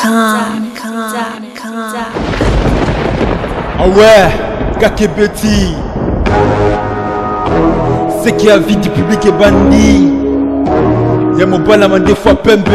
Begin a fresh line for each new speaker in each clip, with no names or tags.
Ah ouais, Kakebeti. C'est qui a vie du public est bandit. Y'a mon balama des fois Pembe.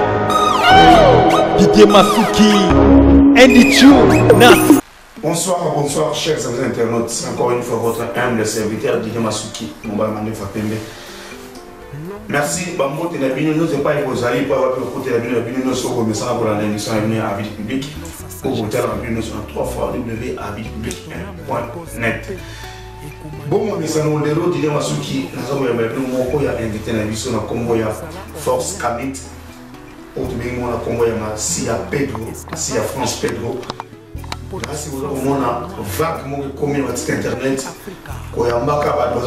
Didier Masuki. Andy Chou. Nas.
Bonsoir, bonsoir chers amis internautes. C'est encore une fois votre humble serviteur Didier Masuki. Mon balama des fois Pembe. Merci, Bambo Tenabino, nous n'avons pas évolué pour avoir côté la Bino, nous sommes remerciés pour l'émission à venir à vie public. Pour voter à la Bino sur 3 fois www.avidpublic.net. Bon, mon message, nous avons dit Masuki, nous avons invité la mission à convoyer Force Kamit. Pour te dire, on a convoyé Sia Pedro, Sia France Pedro. Si vous avez un vague comme sur internet, quand il y a un bac à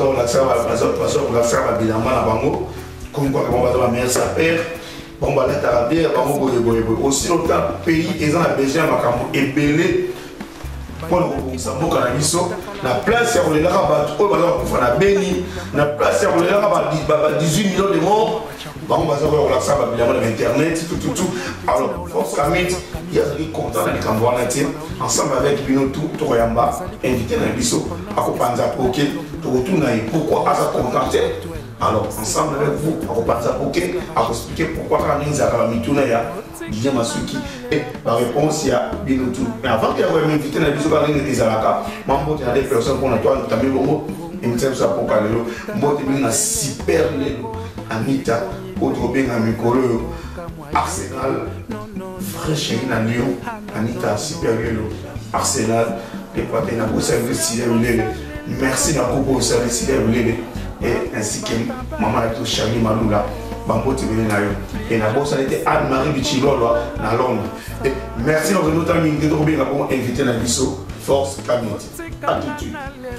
comme quoi on va dans la mer sa père on va l'être à la bière aussi autant pays ils ont besoin de ébélé pour le Mozambique na biso na place ya kolela ba to ba ko na beni na place ya kolela ba 18 millions de morts ba on va ça ko la ça ba bilama na internet tout alors Force Kamit il y a des contents dans les Cambouana ensemble avec Bino tout Toyamba invité na biso à ko panza poké to retourner pourquoi à ça contenté. Alors, ensemble avec vous, on va expliquer pourquoi quand nous avons mis tout là, Didier Masuki, et la réponse il y a bien tout. Mais avant qu'il y ait invité dans les bisous par les Alaka, moi je des personnes qu'on a toi, notamment le mot, et me semble ça pour parler. Moi je suis super Anita, autre bien à Mikolo, Arsenal, vrai chéri dans Lyon, Anita super Arsenal, les potes na service merci na coupe au service et ainsi que maman tout Charlie Maloula Bambo Tibele na yo et na boss était Anne-Marie Bichilolo na Londres et merci dans notre ami de Robin pour inviter la biso Force Kamit à tout de suite.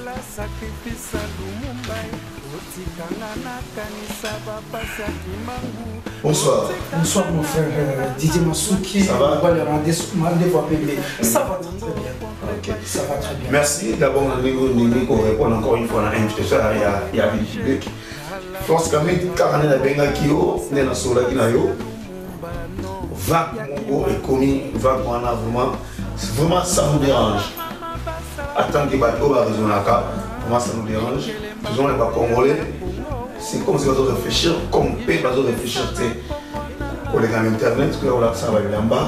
Bonsoir.
Bonsoir mon frère Didier Masuki.
Ça va?
Ça va très bien.
Okay.
Ça va très bien.
Merci d'abord de nous répondre encore une fois à l'invitation il y a vie public. Force Kamit car on a benga kio nena sola kinayo. Va Mongo est commis va vraiment ça nous dérange. Attends que bateau va raisonner comment ça nous dérange. Toujours les pas congolais. C'est comme si on réfléchir, comme on peut réfléchir, pour les gars internet, que on a ça va en bas.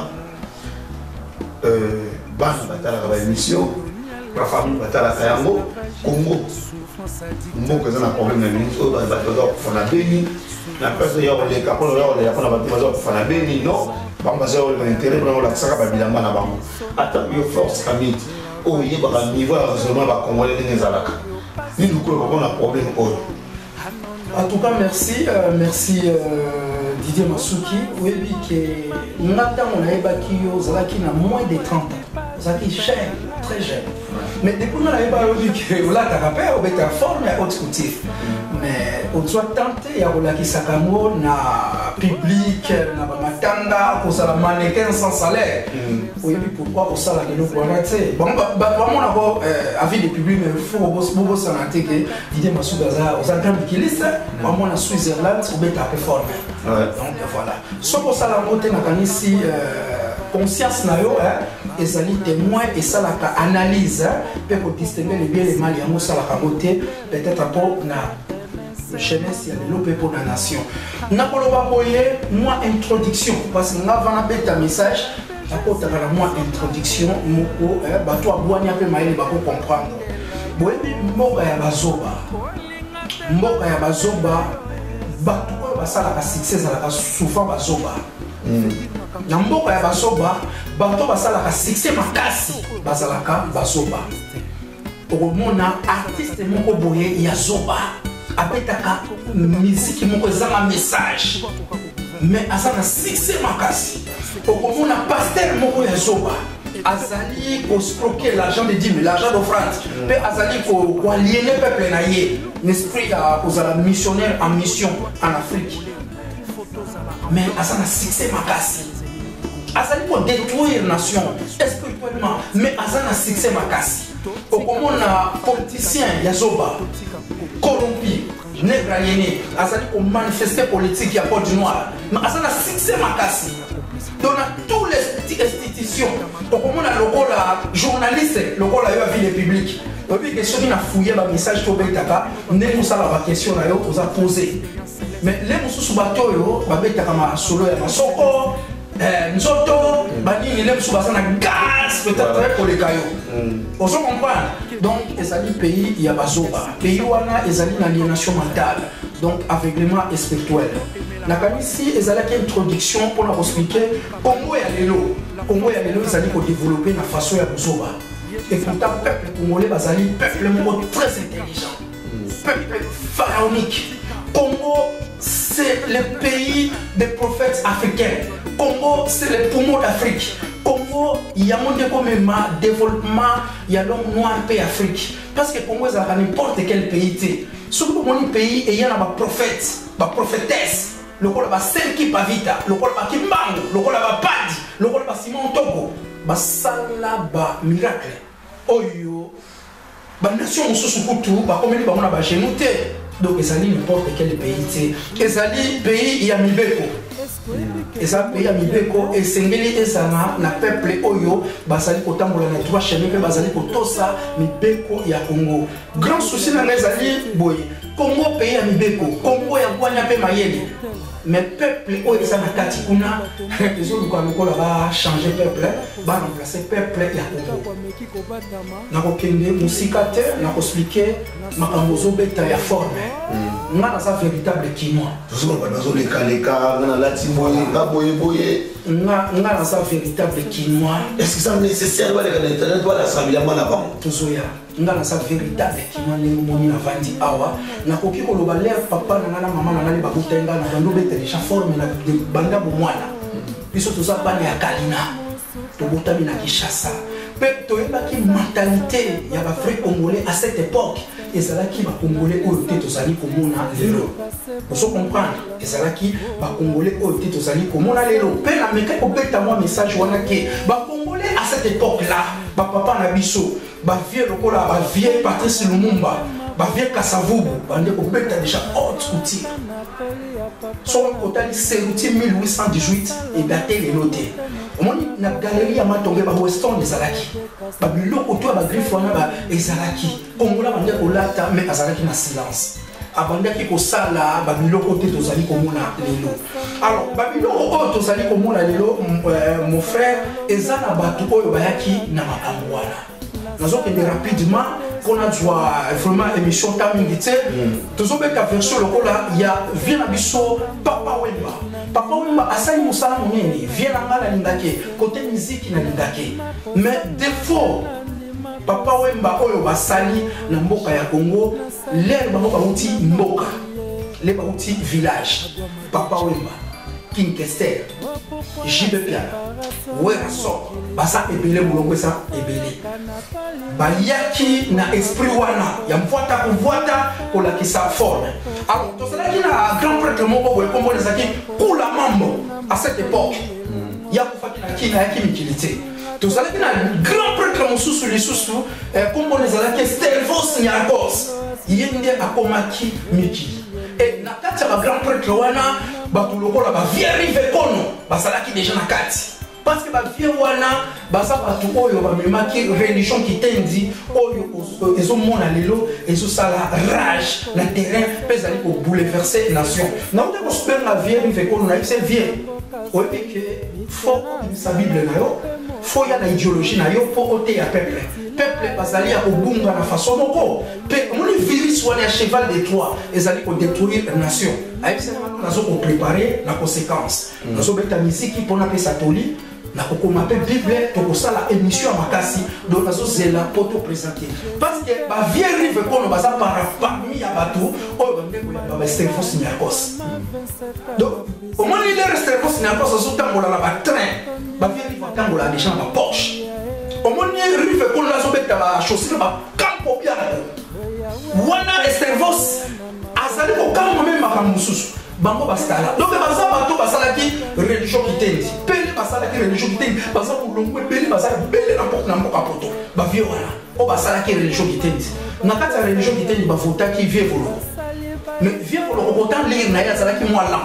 Ban batala la émission, la famille batala Kayango, Congo. Mon que ça a un problème de ministre, on a béni. La personne qui a les capons, on a béni, non. On va faire l'intérêt pour la Saka Babilamba na bango. Attends, il Force Kamit. Oh, il y a un niveau de raisonnement va congolais les Alaka. Nous avons un problème.
En tout cas, merci Didier Masuki. Oui, que nous avons moins de 30 ans. Zaki jeune, très jeune. Mais depuis que nous avons dit que nous avons été formé à haute couture. Mais on doit tenter à qui Sakamo na public, na matanda, pour ça la mannequin sans salaire. Oui, pourquoi pour ça la gueule pour arrêter. Bon, vraiment d'abord avis des publics, mais il faut que ça n'ait que Didier Masuki aux entraînements qui listent. Vraiment en Switzerland, on peut taper formé. Donc voilà. Soit pour ça la montée n'a pas ici conscience na yo et ça dit témoin et ça la analyse pour distinguer les bien et les mal. Il y a ça la montée peut-être pour na jeunesse il y a développé pour la nation. N'a pas le moi introduction parce que avant la bête message apporte la moi introduction moko bato abwani ape maile bako comprendre. Boyebi mboka ya bazoba bato basala ka succès la souvent bazoba. Na mboka ya bazoba bato basala ka succès makasi basala ka bazoba. Okomona artiste moko boye ya zoba apetaka musique moko ezanga message mais azana succès makasi. Okomona pasteur moko ya zoba azali ko stroquer l'argent de 10 000 l'argent d'offrande pe azali ko aliéner peuple na ye l'esprit à kozala missionnaire en mission en Afrique mais azana succès makasi azali ko détruire nation spirituellement mais azana succès makasi. Okomona politicien ya zoba corrompu nègre aliéné azali ko manifester politique ya Côte du Noir mais azana succès makasi. Donc tous les journaliste le rôle à vie public depuis que ceux qui n'a fouillé le message pour Betaka ne nous a la question là vous a posé mais les moussous sous bateau yo ba Betaka ma solo ya masoko nzoto ba ni les moussous basana gaz peut-être pour les cailloux on se comprend donc ezali pays ya bazoba pays wana ezali na aliénation mentale donc aveuglement spirituel na kamisi ezali une introduction pour nous expliquer Congo ya lelo ezali ko développer na façon ya bazoba. Et pourtant, le peuple congolais, bazali peuple très intelligent, peuple pharaonique. Congo, c'est le pays des prophètes africains. Congo, c'est le poumon d'Afrique. Congo, il y a monté comme un développement, il y a l'homme noir pays Afrique. Parce que Congo, c'est n'importe quel pays. Surtout pour mon pays, il y a un prophète, une prophétesse. Le rôle de Senki Pavita, le rôle de Kimbango, le rôle de Padi, le rôle de Simon Togo. Basala ba miracle oyo ba nation mosusu kutu ba komeli ba mona ba genou te donc ezali n'importe quel pays te ezali pays ya mibeko ezali pays ya mibeko esengeli ezana na peuple oyo basali kotambola na trois chemins pe bazali kotosa mibeko ya Congo grand souci na ezali boye Congo pays ya mibeko Congo ya kwanya pe mayele mais peuple oyo eza na kati kuna ezoluka lokola ba changer peuple ba remplacer peuple ya Congo nakokende musika te nakoexpliquer makambo ozobeta ya forme nga naza véritable kinois nga naza véritable kinois
est-ce que c'est nécessaire baleka na internet wala sambilama na bango
tozoya nga naza véritable kinois ndenge omoni na vandi awa nakoki koloba lere papa na nga na mama na ngai bakuta nga na bando obeta déjà forme na banda bomwana biso toza bana ya kalina tobotami na Kinshasa mpe toyebaki mentalité ya bavrai congolais à cette époque ezalaki bacongolais oyo te tozali komona lelo ozo comprendre ezalaki bacongolais oyo te tozali komona lelo mpe nameka kobeta mwa message wana ke bacongolais à cette époque là bapapa na biso bavie lokola bavie Patrice Lumumba bavie Kasavubu bande kobeta déjà haute couture son kotali Seruti 1818 et daté lelo te omoni na galerie ya Matonge ba Weston ezalaki ba biloko to ba griffe wana ba ezalaki kongola bande kolata mais azalaki na silence abandaki kosala ba biloko te tozali komona lelo alors ba biloko oyo tozali komona lelo mon frère ezana batu oyo bayaki na makambo wana nazokende rapidement qu'on a vraiment émission tamingite tozobeka version lokola ya vient biso Papa Wemba asali musala munene vient ngala lindake côté musique na lindake mais défaut Papa Wemba oyo basali na mboka ya Congo l'air bango uti mboka le bauti village Papa Wemba King Kester JB Piana Weraso basa ebele muloko sa ebele bayaki na esprit wana ya mvuata kuvuata kola kisa forme alors tosalaki na grand prêtre moko boye kombo ezaki kula mambo à cette époque ya kufaki na kina yaki mikilité tosalaki na grand prêtre mosusu lisusu kombo ezalaki Stervos Nyakos yende akomaki mikili et na kati ya grand prêtre wana batu lokola ba vierive kono basalaki déjà na kati parce que ba vie wana basa batu oyo ba memaki religion kitendi oyo ezo mona lelo ezo sala rage na terrain pezali ko bouleverser nation na on ko super na vierive kono na c'est vie oyo que faut sa bible na yo faut ya na idéologie na yo pour ôter ya peuple bazali ya obunga na façon moko pe mon virus wana ya cheval de Troie ezali ko détruire nation avec ça nazo ko préparer na conséquence nazo beta musique pour na pesa toli na ko mape bible to ko sala émission makasi donc nazo zela pour te présenter parce que ba vie rive kono baza parmi ya batu o ndeko ya ba Stervos Nyakos donc au moins il est Stervos Nyakos so tambola na ba train ba vie rive tambola déjà na poche au moins il rive kono nazo beta ba chaussure ba campo bien wana Stervos azali ko kama même makamususu bango basala donc baza bato basalaki religion kitendi pele basalaki religion kitendi baza mulongo pele basala bele na porte na mboka poto ba vie wana o basalaki religion kitendi na kati ya religion kitendi ba votaki vie volo mais vie volo autant lire na ya salaki moi là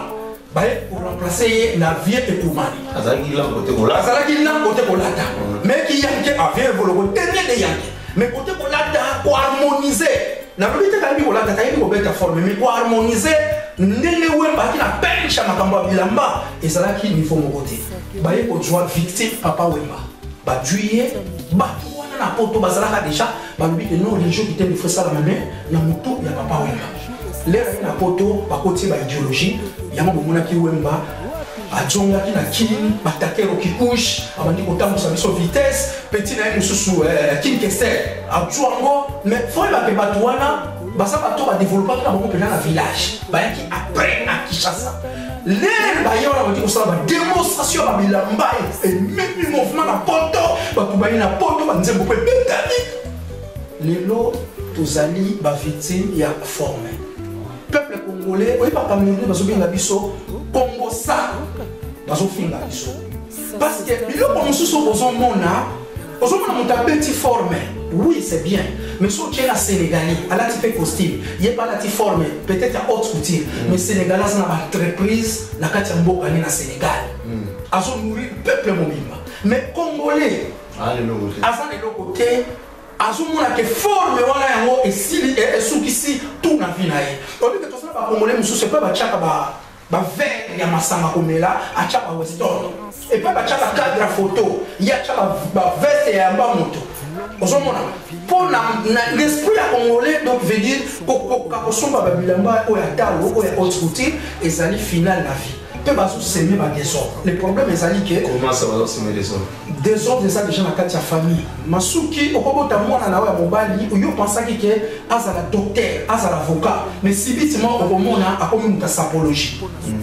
pour remplacer la vie et pour mari.
Azalaki là côté Bolata.
Azalaki là côté Bolata. Mais qui yanke avait volé dernier de yanke. Mais côté Bolata pour harmoniser. Na probité quand Bolata quand il est formé mais pour harmoniser ndenge wemba qui na pencha makambo bilamba ezalaki niveau mon côté. Baye pour jouer victime papa wemba. Ba juillet ba wana na poto bazalaka déjà ba lui que non religieux qui était fait ça la main na mutu ya papa wemba. L'air na poto ba côté ba idéologie yango bomona ki wemba ajonga ki na kin batakero ki couche abandi kotambusa biso vitesse petit na mususu kin kester ajongo mais faut ba ke batwana basa bato ba développer na bongo pena na village ba ki après na Kinshasa l'air ba yo na ko ba démonstration ba bilamba et même mouvement na poto ba kubali na poto ba nzembo pe betani lelo tozali ba victime ya formé peuple congolais, oui, papa Mouné, parce que biso Congo ça, parce que biso. Parce que le comme sous opposant mona, opposant mon petit formé. Oui, c'est bien, mais si tu es la Sénégalais, à la type costume, il n'y a pas la type formé, peut-être à haute couture, mais Sénégalais c'est une entreprise, la Katiambo est na Sénégal. Azo nourrir peuple mobimba. Mais Congolais, à l'autre côté. Azumuna ke forme wana yango esili esukisi tout na vie na ye. Obi que tosala ba congolais mususu pas ba chaka ba verre ya masanga komela a chaka weston. Et pas ba chaka cadre photo, ya chaka ba veste ya ba moto. Ozomona pour l'esprit ya congolais donc veut dire ko somba ba bilamba o ya talo o ya haute couture ezali final na vie. Peu basu s'aimer ba désordre. Le problème ezali que
comment ça va s'aimer désordre?
Désordre ça déjà na kati ya famille. Masuki okobota mwana na wa mobali oyo pensaki que azala docteur, azala avocat, mais subitement okomona akomi muta sapologie.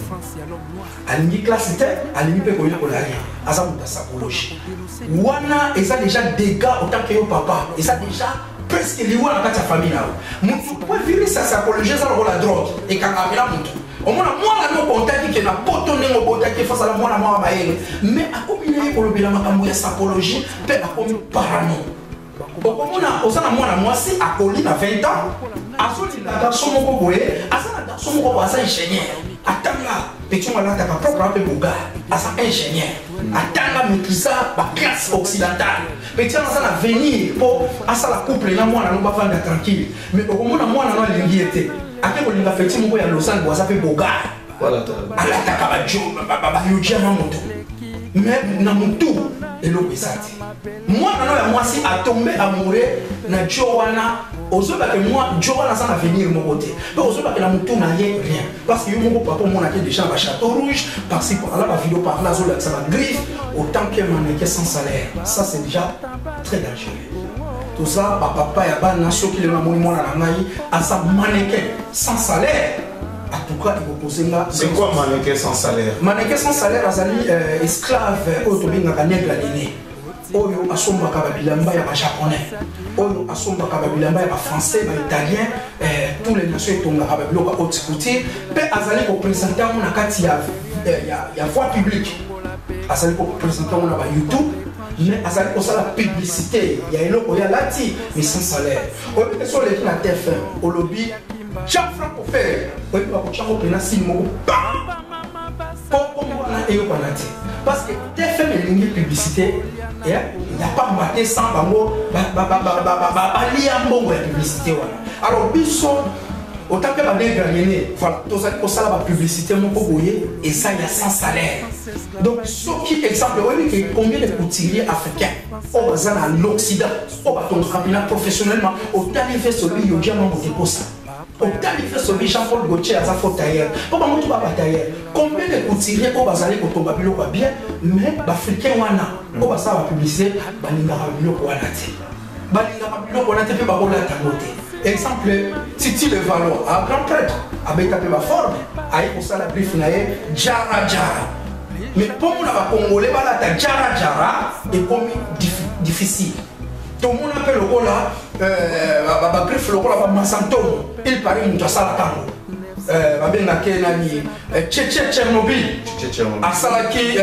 Alingi classe tête, alingi pe koyo kolari. Aza muta sapologie. Wana eza déjà dégâts autant que yo papa, eza déjà presque liwa na kati ya famille na. Mutu peut vivre sa sapologie ça la drogue et kangabela mutu. Au moins moi la no contact qui na poto nengo bota qui face à la moi baele mais a combiner ko lobela makambo ya sapologie pe a komi parano okomona osana mwana mwasi akoli na 20 ans azoli na garçon moko boye asana garçon moko asa ingénieur atanga petit mwana ta propre pe boga asa ingénieur atanga maîtriser ba classe occidentale petit asa na venir pour asa la couple na mwana no ba vanda tranquille mais okomona mwana no lingi ete ake ko linga petit moko ya losango boza pe boga voilà ala takaba jo ba yuja na moto mais na mutu eloko esati mwana no ya mwasi a tombé amoureux na Joana ozoba que moi Joana ça na venir mon côté mais ozoba que la mutu na rien parce que yo moko papa mona ke déjà ba château rouge parce que là ba vidéo par là zo la ça va griffe autant que mannequin sans salaire ça c'est déjà très dangereux. Tout ça, papa et bana ceux qui le mamoni mona na ngai asa mannequin sans salaire. En tout cas, il faut poser là.
C'est quoi mannequin sans salaire?
Mannequin sans salaire azali esclave autobinga kanegla nene. Oyo asomba ka bilamba ya ba japonais. Oyo asomba ka bilamba ya ba français, ba italien, tous les nations etonga ka biloko haute couture, pe azali ko présenter na kati ya voie publique. Azali ko présenter na ba YouTube. Mais azali ko sala publicité ya eloko ya lati mais sans salaire. Oyo que sur les na TFM au lobby chaque franc pour faire oyo ba ko chango pena simo pour comment na eyo panati parce que TFM elingi publicité et il n'y a pas maté sans bango ali ambongo ya publicité wana. Alors biso autant que ba dégagner voilà tout ça ko sala ba publicité moko boye et ça il y a sans salaire. Donc ce qui exemple oui combien de couturiers africains au bazar à l'Occident au bâton cabinet professionnellement au talifé celui yo diamant pour ça au talifé celui Jean-Paul Gaultier à sa faute ailleurs pour pas tout ba tailleur combien de couturiers au bazar ko tomba biloko bien mais africain wana au bazar la publicité balinga biloko wana te balinga biloko wana te pe ba kola tangote. Exemple, Titi le Valo, un grand prêtre, avec tapé ma forme, avec pour ça la brief naé, Jara Jara. Mais pour moi, la Congolais, la Jara Jara est comme difficile. Tout le monde appelle le rôle là, la brief le rôle là, Massanton, il paraît que ça la tango. Babé Nake Nani, Tchernobyl, Asalaki,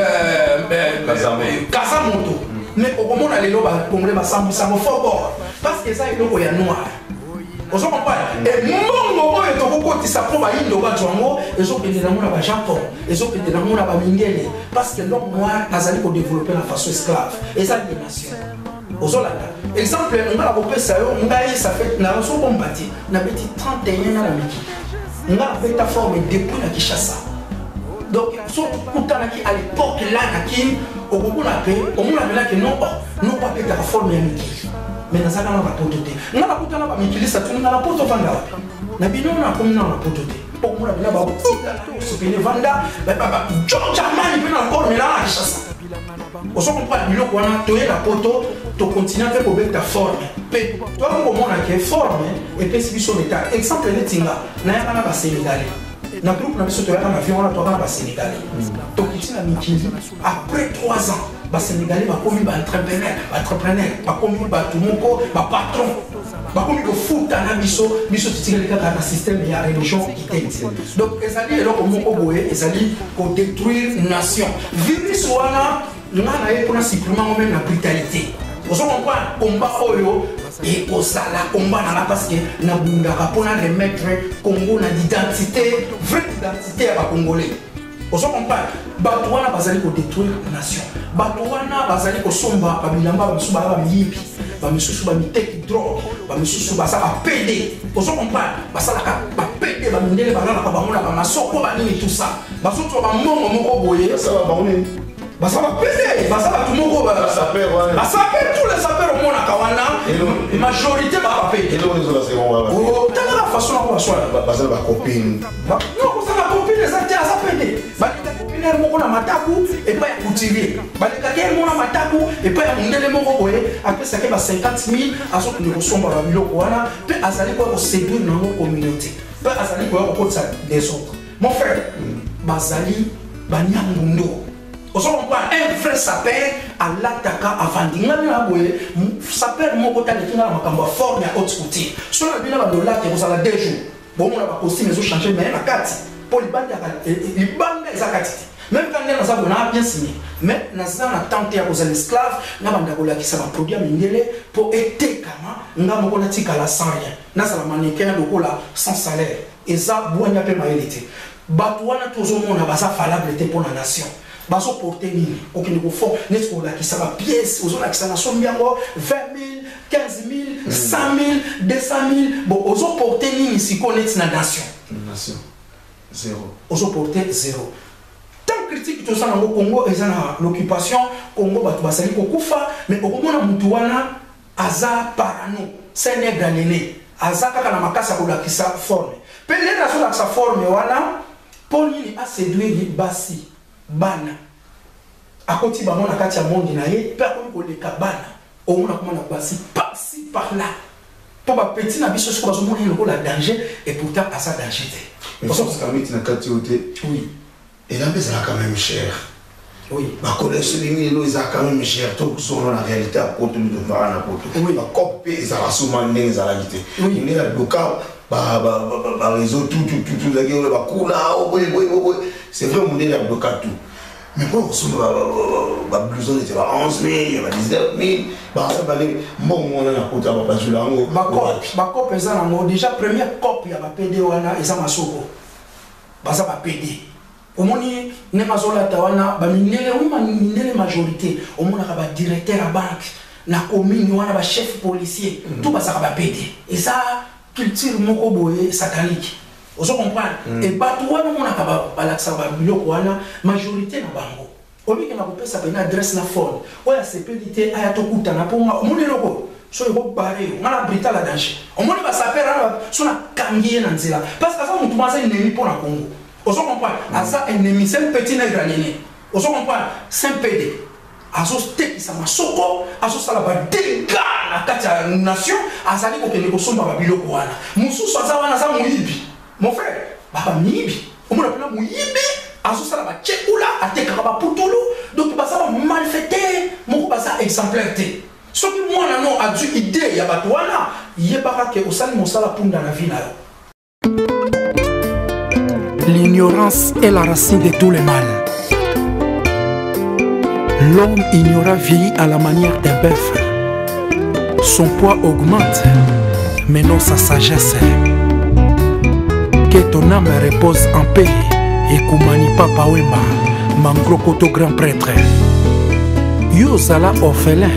Kazamoto. Mais au moment où on a les lobes, Congolais, ça me fort parce que ça est le noir. Vous comprenez? Et mon moment est au kokotisa po bayindo batwango ezokende nango na Japon ezokende nango na Bamingele parce que l'homme noir azali ko développer la façon esclave eza des nations ozolanda exemple ngala kopesa yo ngai ça fait na so bombati na beti 31 na miki ngala beta forme depuis na Kinshasa donc so kutana ki à l'époque là nakini okokuna pe omuna bela que non pas beta forme ya miki mais na saka na bapoto te ngala kutana ba mikili sa tuna na poto vanda wapi na bino na komina na poto te omuna bela ba supine vanda ba George Amani pe na encore mais là na Kinshasa on se comprend biloko wana toye la poto to continuer avec obek ta forme pe toi comment on a forme et puis si sur l'état exemple les tinga na ya kana ba sénégalais na groupe na biso to ya kana avion wana to kana ba sénégalais to kitina mikili après 3 ans ba sénégalais ba komi ba entrepreneur ba komi ba tumoko ba patron ba komi ko futa na biso titikeli kaka na système ya religion kitenti donc ezali eloko moko boye ezali ko détruire nation virus wana ngana ye pour supplément même la brutalité vous comprenez combat oyo et osala combat na la parce que na bundaka pour remettre Congo na identité vraie identité ya ba congolais vous comprenez bato wana bazali ko détruire nation bato wana bazali ko somba ba bilamba ba misuba ba miyibi ba misusu ba miteki drogue ba misusu ba sa PD vous comprenez basala ba PD ba mindele ba na ba bangola ba masoko ba nini tout ça basoto ba mongo moko boye
ça va bangola
ça va péter, ça va tout le monde. Ça perd tous les sapeurs au monde à Kawana. La majorité va péter.
Et nous, nous allons
oh, t'as la façon dont on va choisir.
Parce que ma copine.
Non, ça va copine, ça tient à ça péter. Bah, ta copine, elle m'a mataku et pas à couturier. Bah, elle m'a mataku et pas à monter les mots. Après, ça fait 50 000 à ce que nous sommes à la ville. Puis, à ça, il séduire dans nos communautés. Puis, à ça, il faut des autres. Mon frère, Bazali, Banyangundo. On un vrai sapeur à l'attaquant avant d'ingénieur sapeur mon côté de la makambo forme à haute couture sur la ville de lac vous allez 2 jours bon on a pas costume mais changer mais la carte pour les bandes exact même quand on a ça on a bien signé mais na ça na tenter à cause l'esclave na banda ko la qui ça va produire mindele pour aider kama ngamo ko na tika la sans rien na ça la mannequin lokola sans salaire et ça boanya pe maélité batwana toujours on a basa falable pour la nation baso porter nini okini ko fond n'est-ce qu'on a qui ça va pièce aux autres qui ça na sombiango 20 000 15 000 100 000 200 000 bon aux autres porter nini si connaît na nation
zéro
aux autres porter zéro tant critique tout ça au Congo et ça na l'occupation Congo batu basali ko kufa mais au moins na mutu wana aza parano c'est nègre nene aza kaka na makasa ko la qui ça forme pe les raison la sa forme wana pour nini a séduire basi bana akoti bango na kati ya monde na ye pe akomi koleka bana omona koma na basi par-ci par-là pour ba petit na biso siko bazomona ye lokola danger et pourtant à ça danger te
parce que kamiti na kati yote
oui
et là mais ça quand même cher
oui
ba connaître les mille ils a quand même cher tout sont la réalité à côté de Varana poto
oui
ba copé ils a souvent né ils a la guité
oui
il est là local ba réseau tout la gueule ba kula c'est vrai mon est local tout mais pour ce ba blouson était à 11 000 il y a 19 000 ba ça va les bon on a côté ba julango
ba cop eza na déjà première cop ya ba PD wana eza masoko ba ça ba PD omoni ne mazola tawana ba minele oui minele majorité omona ka ba directeur à banque na commune wana ba chef policier tout ba ça ba PD et ça culture moko boye satanique vous comprenez et bato wana mona ka ba laksa ba biloko wana majorité na bango obi ke na kopesa ba na adresse na phone oya CPDT aya to kutana ponga omoni loko so ego bare ngala brita la danger omoni ba sapera so na kangiye na nzela parce que ça mutu maza ennemi pour na Congo vous comprenez asa ennemi c'est petit nègre nene vous comprenez c'est PD aso steki sa masoko aso sala ba dega na kati ya nation azali ko kene ko somba ba biloko wana mususu aza wana za muyibi mon frère baba miyibi omona pena muyibi aso sala ba chekula ateka ba putulu donc ba sa malfaité moko ba sa exemplaire te soki mwana no a dû idée ya bato wana yebaka ke osali mosala punda na vie na yo.
L'ignorance est la racine de tout le mal. L'homme ignorant vieillit à la manière d'un bœuf. Son poids augmente, mais non sa sagesse. Que ton âme repose en paix. Ekumani Papa Wemba, Mangrokoto grand prêtre. Yo zala orphelin.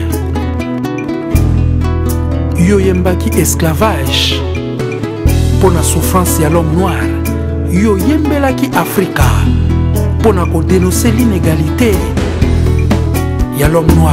Yo yembaki esclavage. Pour la souffrance de l'homme noir. Yo yembelaki Africa. Pour dénoncer l'inégalité de l'homme noir.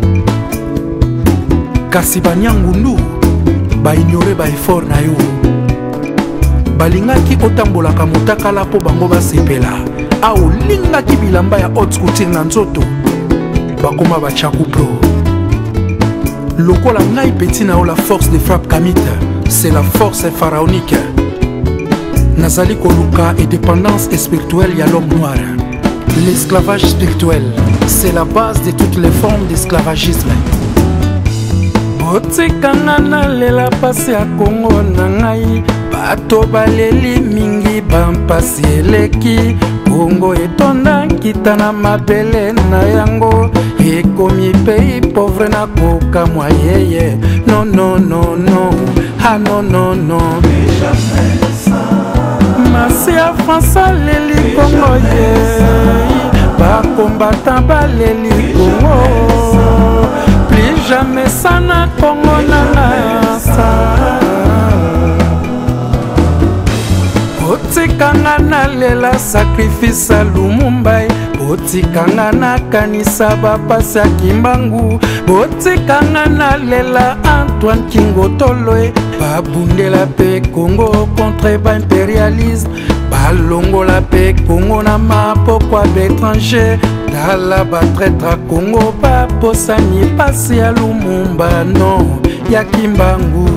Kasi banyangundu ba ignorer ba effort na yo. Balingaki otambolaka motakala po bango basepela. A olingaki bilamba ya haute couture na nzoto. Bakoma ba chakuplo. Lokola ngai petit na la force de frappe kamite, c'est la force pharaonique. Nazali koluka et dépendance spirituelle ya l'homme noir. L'esclavage spirituel, c'est la base de toutes les formes d'esclavagisme. Botikanga na lela pasi ya Kongo na ngai, bato baleli mingi bampasi eleki. Kongo etonda kita na mabele na yango, ekomi pays pauvre na koka moyeye. Non, non, non, non, ah non, non, non. Masi ya France aleli Kongo ye, ba combattant baleli Kongo. Plus jamais sana Kongo na sa. Botikanga na lela sacrifice à Lumumba. Botikanga na kanisa bapasi ya Kimbangu. Botikanga na lela Antoine Kingotolo. Babundela pe Congo contre ba impérialisme. Balongola pe Congo na mapokwa d'étranger. Tala ba traître Congo baposani pasi ya Lumumba non ya Kimbangu.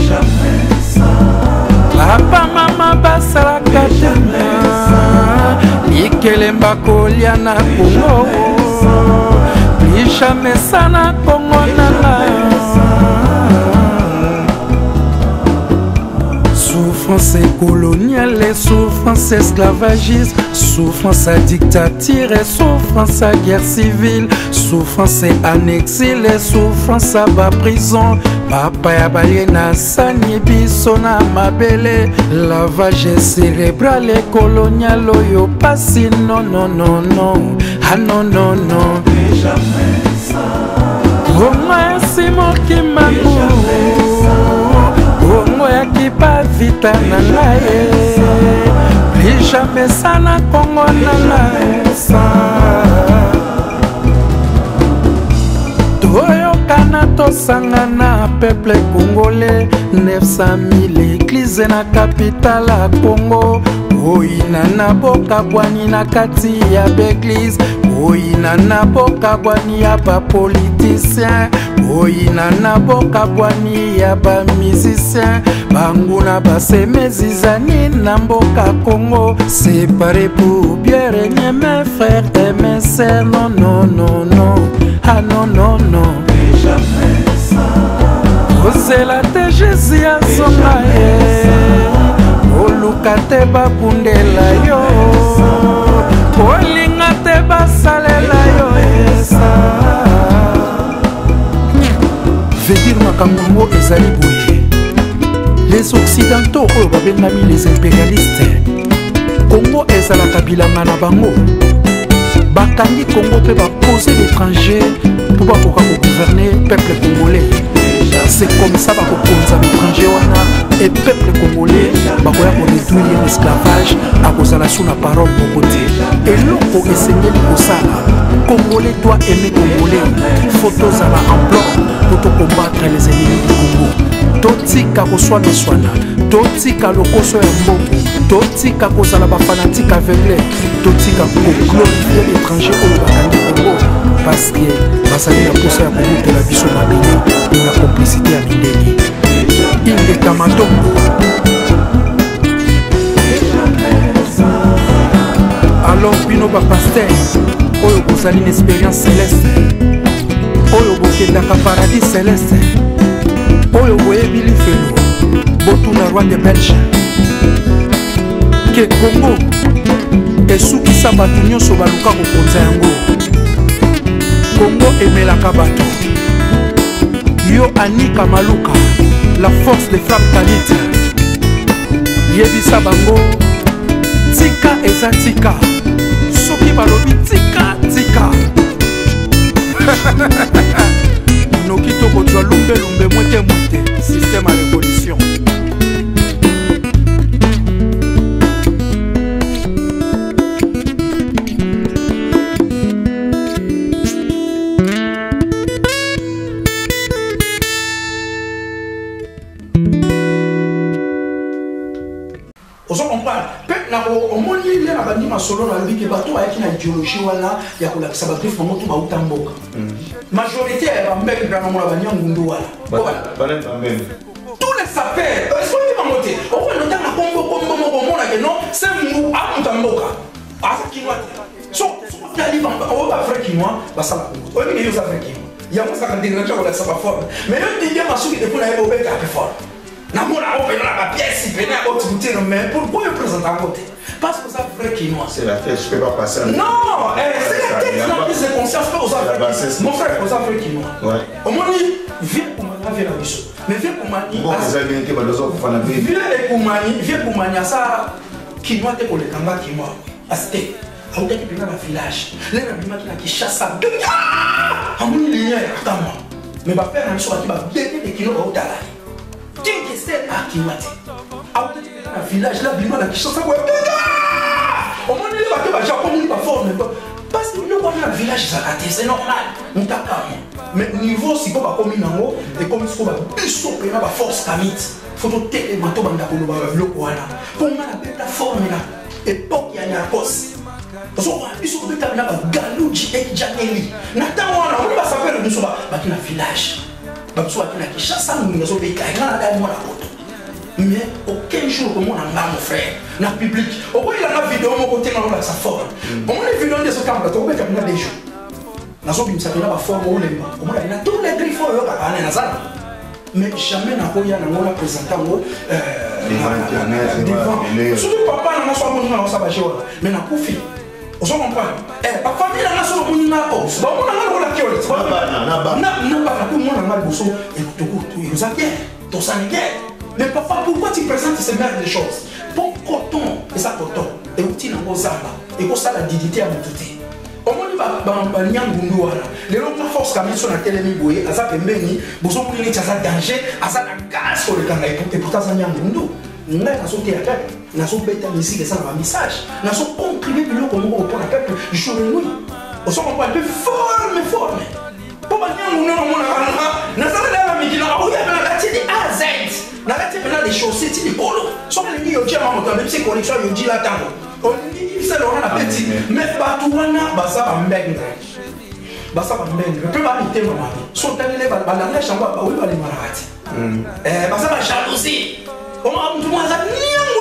Papa mama basala katana Ikelemba kolia na Congo. Plus jamais sana Congo nanga. Souffrance coloniale, souffrance esclavagiste, souffrance à dictature et souffrance à guerre civile, souffrance en exil et souffrance à bas prison. Papa ya baliena sani biso na mabele, lavage cérébral et colonial oyo pasi non non non non, ah non non non. Roma simoki mangu, Congo ya kipa vita na ngai. Plus jamais sana Congo na ngai. Toyokana tosangana peuple congolais, 900 000 églises na capitale ya Congo. Oina na boka bwani na kati ya l'église, oina na boka bwani ya ba politicien, oina na boka bwani ya ba musicien. Banguna basemezi zani na mboka Congo, séparé pour bien régner mes frères et mes sœurs. Non non non non, ah non non non. Ozela te Jésus azonga ye, oluka te babundela yo, olinga te basalela yo esa. Vedir makambo ezali boye. Les occidentaux oyo babengami les impérialistes, Congo ezalaka bilanga na bango. Bakangi Congo pe baposer l'étranger pour bakoka gouverner peuple congolais. C'est comme ça qu'on pose à l'étranger et peuple congolais bakoya ko détruire l'esclavage à cause de la sous la parole de côté. Et l'on peut essayer de ça. Congolais doit aimer Congolais. Photos à la ampleur pour combattre les ennemis du Congo. Totika ko swana swana, totika lokoso ya mboku, totika ko zala ba fanatique aveugle, totika ko glorifier l'étranger au bakangi Congo parce que basali na posa ya Congo la biso na bini na complicité ya mindeni. Il est tamatongo. Alors bino ba pasteur oyo kozali une expérience céleste, oyo bokendaka paradis céleste, oyo boyebi lifelo botuna roi de Belge ke Congo esukisa bato nyonso baluka kokonza yango. Congo emelaka bato. Yo Anika Maluka, la force de frappe Kalite yebisa bango tika eza tika soki balobi tika tika noki tokozwa lumbe mwete système à révolution.
Au moins, il y a un solo dans la vie qui va tout avec une idéologie. Il y a la sabatif pour tout le monde. Majorité est la même dans la bannière. Tous les sapeurs, est-ce qu'on va monter? On va noter la combo, c'est nous à Moutamboka. À ce qui va on va faire qui moi, ça va. On va faire qui il y a un sac de dégradation pour la sabaforme. Mais le dégât m'a souhaité pour la époque à fort. Na mona open la pièce si venait à haute bouteille mais pourquoi le présenter à côté parce que ça ferait qui moi
c'est la tête je peux pas passer
non c'est la tête la prise de conscience pas aux affaires mon frère aux affaires qui moi au moins viens pour m'enlever la biche mais viens pour m'animer
bon vous avez été dans autres fana
viens pour m'animer ça qui moi t'es pour le combat qui moi asté au début de la village les rabima qui chasse ça ah mon ligne attends moi mais va faire un choix qui va bien des kilos au talent. Qui est à Kimati? À un village là, bima la Kinshasa, ça va au moins il va que va Japon il va fort parce que nous on a un village Zakate, c'est normal. On t'a mais niveau si pas comme nango et comme si pas biso pe na ba force kamit. Faut te télé bato banda ko ba bloko wana. Pour moi la plateforme là époque ya Nyakos. Parce que biso ko ta na ba galuji et janeli. Na ta wana on va s'appeler biso ba na village. Mais aucun jour comme on a mon frère, dans le public, au moins il a une vidéo, mon côté dans sa forme. On a vu dans des camps, on a des jours. Nous avons une certaine forme, on a tous les griffons, mais jamais n'a pas présenté devant. Surtout papa n'a pas mon nom, mais n'a pas fait. On s'en comprend. La famille n'a pas son nom. On a la kiole. N'a pas tout le monde a mal bossé. Et vous avez bien. Ton sang est bien. Mais papa, pourquoi tu présentes ces merdes de choses? Pour coton, et ça coton. Et où tu n'as pas ça. Et pour ça la dignité à mon tout. Au moins, il va y avoir les autres forces qui sont dans la télé, à ça, ils ont danger, à ça, la gaz sur le canal. Et pourtant, ça n'y a pas de nous avons sauté à tête, nous avons bêté à musique et ça un message. Nous avons contribué pour le pour la peuple du jour et nuit. Nous sommes un peu formés. Pour que nous nous à Z. Nous avons des chaussettes, des polos. Soit les gens qui ont même si connexion, ils disent la tango. On dit c'est Laurent la petite. Mais partout, on a ça va m'aider. Ça va m'aider. Je peux pas m'aider, maman. Sont allés les balles, la chambre, oui, les malades. Ça va jalousie. On a tout le monde a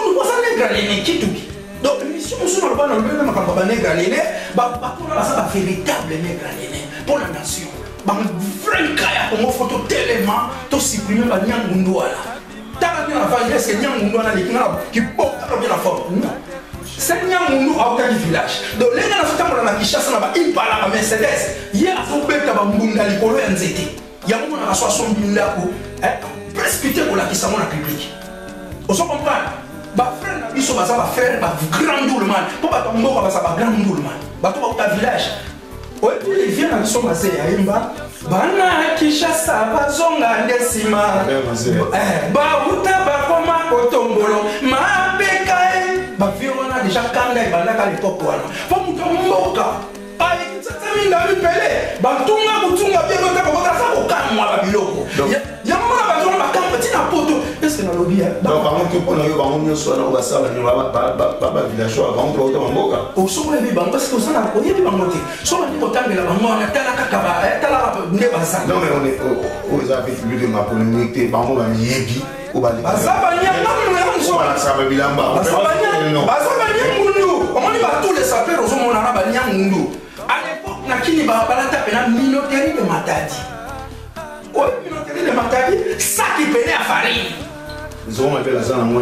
dit donc, mission sur le ban, on veut même quand on est gagné, ça véritable pour la nation. Vrai cas, on photo tellement, tout supprimer la Nyangundoa. T'as bien la famille, est-ce que Nyangundoa qui porte la forme? Non. C'est Nyangundoa à aucun village. Donc, les gens qui sont dans la Kinshasa, ils parlent à Mercedes. Hier, ils ont fait un Mbunda, les colons et Nzete. Il y a un moment à 60 000 précipité pour la Kinshasa, la public. On se comprend. Bah frère, ils sont faire grand doulement. Pour pas tomber, on va faire grand doulement. Bah tout va au village. Oui, ils viennent à son basé à Imba. Bana Kinshasa, bazonga ndesima. Bah uta ba koma kotombolo. Ma bekae. Bah violona déjà kanda et bana à l'époque wana. Pour mutomboka. Aïe, ça mine dans le pelé. Bah tunga butunga bien ko ta ça ko kamwa ba biloko. Ya mona ba zona ba kamwa tina poto. Est-ce que na lobby
donc par contre pour nous on nous soit on va ça ba villageois on peut autant mboka.
Au so le bibango parce que ça na ko yebi bango te. So na ko tangela bango na tala kakaba tala ne baza.
Non mais on est aux affaires publiques de ma communauté bango ba yebi ou ba
baza ba nyanga on so
ba ça ba bilamba.
Baza ba nyangundu. On dit ba tous les sapeurs au so mona na ba nyangundu. À l'époque na kini ba balata pena minoterie de Matadi. Oui, minoterie de Matadi, ça qui peinait à farine.
Ils ont appelé la zone à moi.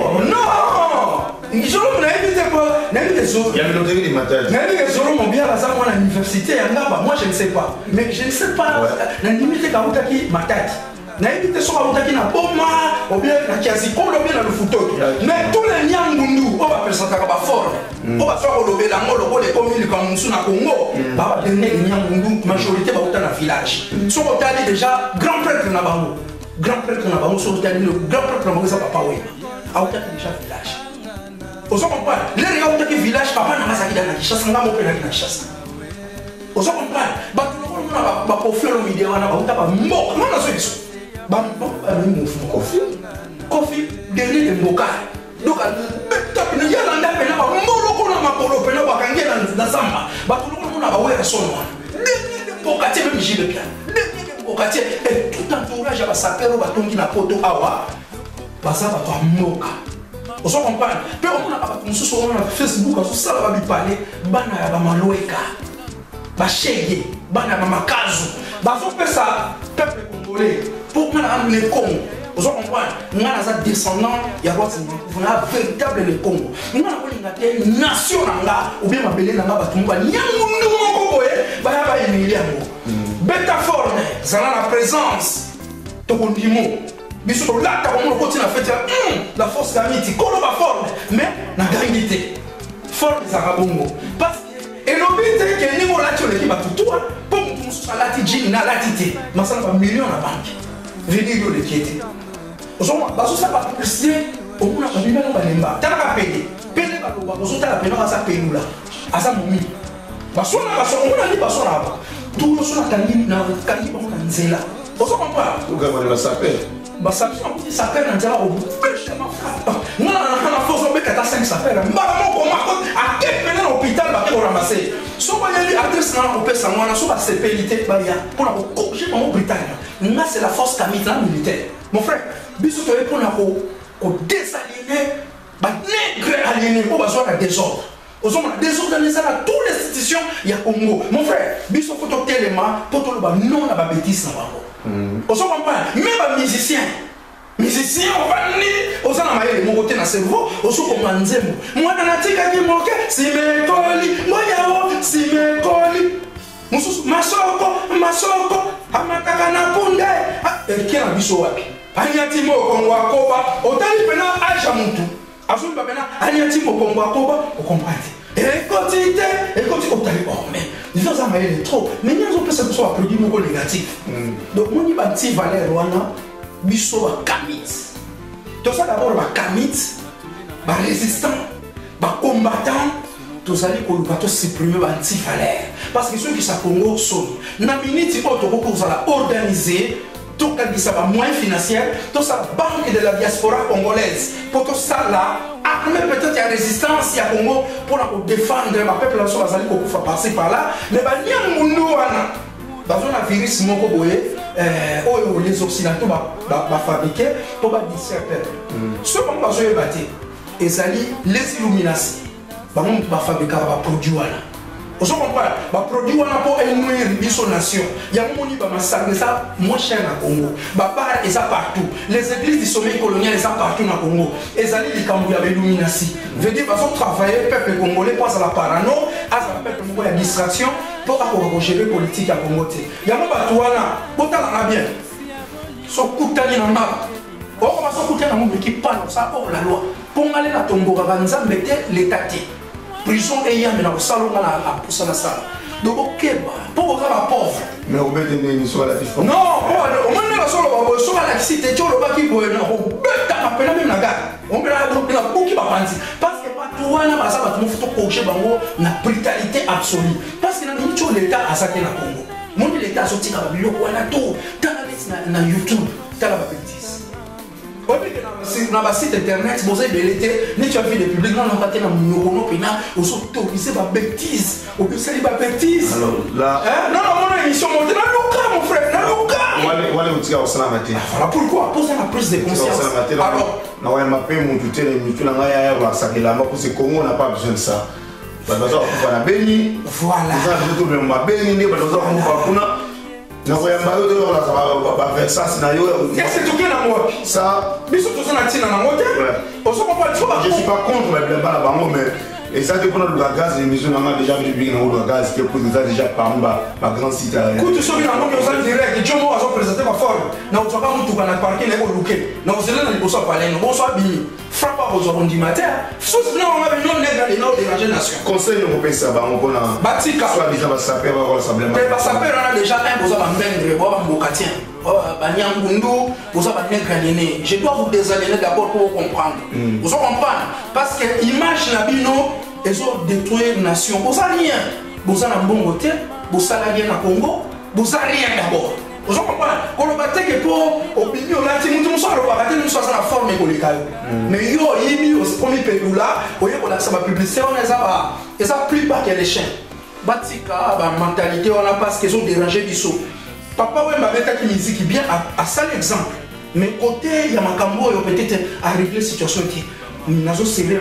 Non! Ils ont invité quoi? Il y
a minoterie de Matadi.
Ils ont bien la zone à l'université. Moi je ne sais pas. Mais je ne sais pas. La limite est à Matadi. nayebi te soki autaki na boma obien na kiazikolo obien na lufutoki mais tous les nyangundu oyo bapresentaka baforme oyo basoka kolobela yango lokola ekomi likambo mosusu na congo babadene nyangundu majorité bauta na village soki otali déjà grand prêtre na bango soki otali grand prêtre na bango eza papa wema autaki déjà village ozo comprendre lere ya autaki village papa na azaki na kishasa nga mo mpe naki na kishasa ozo comprendre bato lokola mona bakofelo mide wana bauta bamboka nga nazo biso kofi dernier de mboka donc betapina yala ndapena bamoloko na makolo pena bakangie na zamba bato lokola mona bawera sono wana dernier de mboka tie même jibe pia dernier de mboka tie et tout entourage ya basapero batongi na poto awa baza bato ya mboka ozo comprendre mpe omona bato mosusu wana na Facebook azosala babipale bana ya bamalweka bashege bana ya bamakazu bazopesa peuple congolais pour nga na le Congo ozo comprendre nga naza descendant ya roi na véritable le Congo nga na kolinga te nation na nga ou bien mabele na nga bato moko nyangundu moko boye baya baemilie yango beta forme zala na présence tokondimo biso tolata komona koti na fete la force kamiti kolo baforme mais na gangi te forme ezaka bongo parce que elobi te ke ningo olati oleki bato twa mpo motu mosusu alati jini na alati te masala bamillion na banke venir yo leki ete ozomona bazosala bapublicité omona babimela balemba talaka pele baloba ozotala pele aza pelula aza momi basona omona ni basona apa tuyosona kangi bango na nzela ozokompa basapi on s'appelle un dialogue au pêche ma frappe non na force on bekata 5 s'appelle mbala moko mako a kepena na hôpital ba ko ramasser so ba yeli adresse na opesa mwana so ba sepelité ba ya pour na ko corriger mon Britannia nga c'est la force kamita militaire mon frère biso to pour na ko désaliéner ba nègre aliéné ko ba so na désordre ozomona désorganiser na toutes les institutions ya Congo mon frère biso photo téléma poto ba non na ba bêtise na bango ozo comprendre même ba musicien on va ni oza na mayele moko te na cerveau ozo comprendre nzembo mwana natika ki moke simekoli moyao simekoli mususu masoko amataka na punde ekena biso wapi anyati mokongo akoba otali pena aisha muntu azumba pena anyati mokongo akoba okomprendre Écoutez, otali mais les gens ont trop. Mais nous avons fait ça produit négatif. Donc, on dit que si valeur wana biso ba kamit. Donc ça d'abord ba kamit, ba résistant, ba combattant, tout ça les colocato supprimer ba anti valeur. Parce que ceux qui sont Congo sont na minute auto pour ça organiser tout cas ça va moins financière, tout ça banque de la diaspora congolaise pour tout ça là armée peut-être il y a résistance il y a Congo pour défendre le peuple là sur bazali ko passer par là mais ba nyangundu wana bazona virus moko boye les occidentaux ba fabriquer pour ba discerner ce qu'on va jouer battre ezali les illuminati ba fabriquer ba produit wana ozo comprendre ba produit wana pour énuire biso nation ya moni ba massacre ça moins cher na Congo ba bar eza partout les églises du sommet colonial eza partout na Congo ezali likambo ya illuminati veut dire baso travailler peuple congolais pour la parano as la peuple moko ya distraction pour gérer politique ya Congo te ya mo ba wana botala na bien so kutani na map o ko baso kutana mo qui parle ça hors la loi pour aller na tomboka banzambe te l'état te prison et y a maintenant salon à pour ça donc ok pour la pauvre
mais on met des sur la différence
non on met la sur la cité tu le bas qui boit non on bête appelle même la gare on met la pour qui va penser parce que pas toi na ça va tout faut coacher bango na brutalité absolue parce que na minute l'état a ça na Congo mon l'état sorti ka biloko wana tout na YouTube tala ba bêtise na ba site internet boza belete ni tu as vu des publics non pas na monokono pena autorisé ba bêtise au que c'est ba bêtise
alors là
non mon émission monte na loka mon frère na loka
wale utika osala matin
voilà pourquoi poser la prise de conscience
alors na wa mapé mon tuté les mitu na ngaya ya ba sakela ma parce que Congo n'a pas besoin de ça ba dozo ko na beni voilà ça tout le monde beni ni ba dozo ko ba kuna na ko yamba yo do la ba faire ça c'est na yo
c'est tout na moi
ça
biso to na tina na ngote oso ko pas
je suis pas contre la bango mais Et ça dépend de la gaz, l'émission on a déjà vu public dans le gaz qui est déjà parmi ma grande cité.
Écoute, ce qui est en direct, et Jomo a présenté ma forme. Non, tu vas pas tout dans le parking, les looké. Non, c'est là que vous parlez, non, soit bini. Frappe pas aux ordres du matin. Sauf que non, on a non nègre les noms de la nation.
Conseil européen, ça va, on a.
Batika.
Soit déjà, ça peut avoir l'assemblement.
Mais ça peut avoir déjà un besoin d'un bengre, un bocatien. Banyambundu, vous avez un nègre. Je dois vous désaliéner d'abord pour comprendre. Vous comprenez? Parce que l'image n'a bino. Ils ont détruit la nation. Vous n'avez rien. Vous avez un bon côté, vous avez rien au Congo, vous n'avez rien d'abord. Vous comprenez? Quand on va dire que pour opinion, là, nous sommes la forme économique. Mais il y a ce premier pays là, vous voyez, ça va publicité, on est ça plus bas que les chiens. Batika, la mentalité, on a parce qu'ils ont dérangé du saut. Papa, ouais, ma bête qui musique bien, à ça l'exemple. Mais côté, il y a ma cambo, peut-être à régler la situation qui nous avons serré.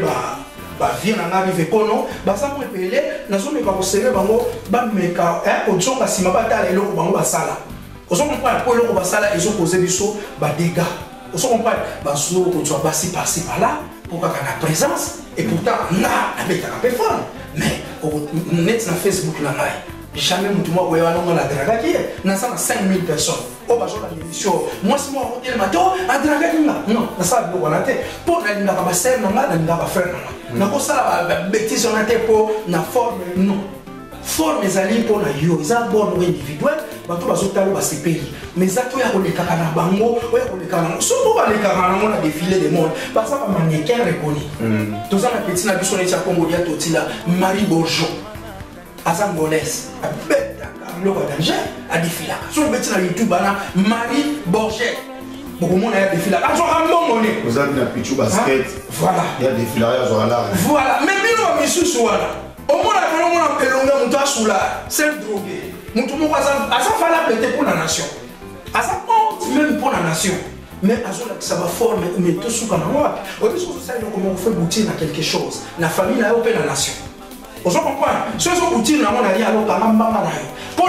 Vie na arrivé kono baza mo epele nazo me ka kosele bango ba meka ojonga sima batala eloko bango basala ozo comprendre ko eloko basala ezo poser biso ba dégâts ozo comprendre bazo ko twa basi par-ci par-là pour ka na présence et pourtant na avec ta personne mais net na Facebook la ngai jamais mutu mo oya wana na draga ki na sana 5000 personnes o bazo la émission moi si moi hotel mato a draga kinga non na sa bo wana te pour na linga ba ser na nga na ba frère na ko sala ba bêtise on a te pour na forme non forme ezali pour na yo za bon individuel bato bazo talo ba CPI mais za to ya ko le kaka na bango o ya ko le kaka so ko ba le kaka na défilé de monde parce que mannequin reconnu to za na petit na biso na tia Congo dia totila Marie Bourgeon Azangolès, à bête, à l'eau danger, à défiler. Sur le petit na YouTube, Marie Borget. Beaucoup de monde a défilé. À son ramon monnaie.
Vous avez un pichou basket.
Voilà.
Il y a des filarias sur la.
Voilà. Mais bien, on a mis sous soi là. Au moins, on a pelongé, on a sous là. C'est drogué. Mon tout le monde a ça fallait péter pour la nation. À ça compte même pour la nation. Mais à ça va former, mais tout ce qu'on a. Au début, ça comment on fait goûter à quelque chose. La famille a opéré la nation. Vous comprenez? Si vous avez dit que vous avez alors pour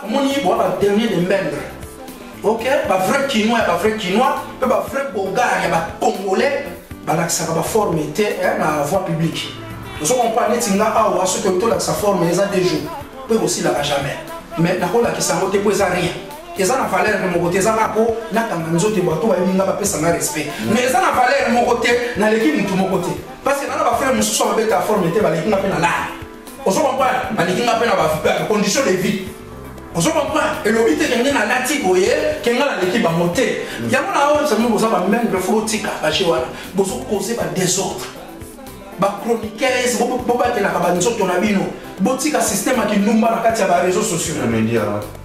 le dernier de Mbendre. Ok? Les vrais Quinois, les vrais Quinois, les vrais Bulgares, les Congolais, ça va former la voie publique. Vous comprenez? Si vous avez sa forme, il y a des jours. Vous aussi la jamais. Mais la qui s'en va, vous n'avez rien. Ils ont la valeur de mon côté, ils ont la peau, ils ont des bateaux, ils ont pas respect. Mais ils ont la valeur de mon côté, ils ont l'équipe de mon côté. Parce que nous avons fait une chose avec la forme, ils ont l'équipe de la on se comprend, il y a des conditions de vie. On se comprend, et le but est qu'il y a un natif, qu'il y a l'équipe à monter. Il y a un même de frotika, il y a des désordre. Chroniqueurs, il y a des choses qui système qui nous bat dans les réseaux sociaux.
Les médias.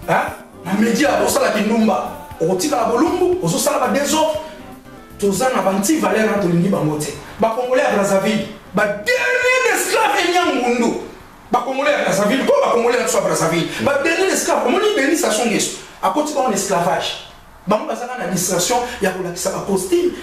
Les médias, qui nous bat. On tire la bolumbu, on se des désordre. Tous en avanti valeur entre les Congolais à Brazzaville. Dernier esclave et Nyangundu. Congolais à Brazzaville, pourquoi Congolais à Brazzaville? Dernier esclave, comment on bénit sa son guest? À côté de l'esclavage. L'administration, il y a qui ça va poster.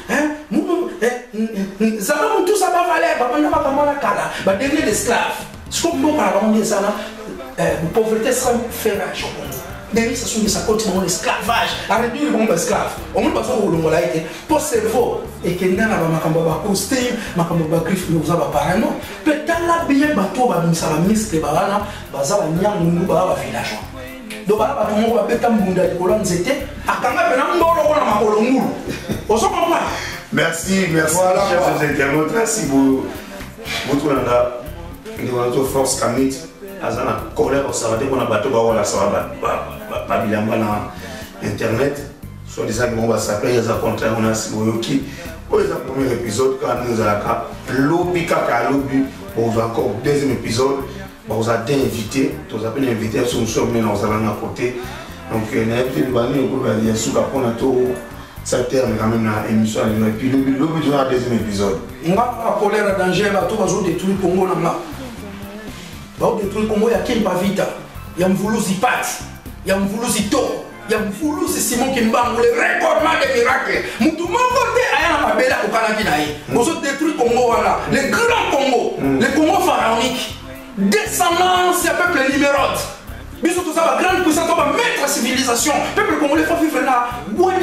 Ça va tout ça va valer. Dernier esclave. Ce qu'on peut parler de ça, la pauvreté sera ferrage. Derrière ça sont des côté de l'esclavage, à réduire le esclave. On ne peut pas se pour cerveau et que n'a pas costume, ma griffe nous a pas non. Peut-être là bien bateau va nous ça va misque barana, bazala nyangu ba village. Donc là ba tout va beta mbunda de colonne c'était akanga pena mbolo na makolo ngulu. On se comprend.
Merci, chers internautes. Merci pour votre notre force kamit. Azana colère au savate qu'on a battu la savate babilamba na internet soit disant qu'on va s'appeler les contrats on a siboyoki pour le premier épisode quand nous avons lobby kaka lobby pour encore deuxième épisode vous avez invité vous avez invité sur nous sommes dans à côté donc on a été banni pour aller sous capon à tout ça termine quand même la émission et puis lobby du deuxième épisode
on va colère danger là tout va jouer détruire Congo là bah détruire Congo, il y a qui pas vite, il y a Mvuluzi Pat, il y a Mvuluzi To, il y a Mvuluzi Simon Kimbangu, le recordman des miracles. Moutou mon côté, il y a un bel au Canada. Vous avez détruit Congo, voilà, le grand Congo, le Congo pharaonique, descendance, c'est un peuple libérate. Bisous tout ça, la grande puissance, on va mettre la civilisation. Peuple congolais, il faut vivre là. Vous avez